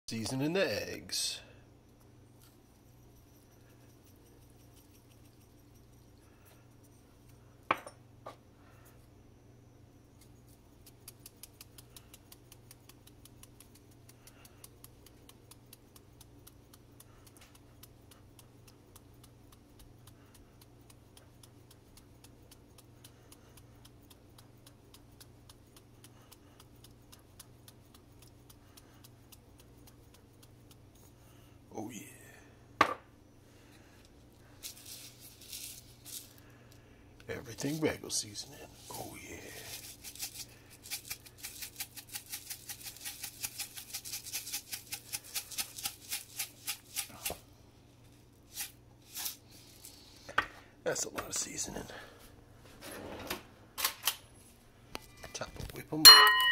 Seasoning the eggs. Oh yeah. Everything bagel seasoning. Oh yeah. That's a lot of seasoning. Top of whip them.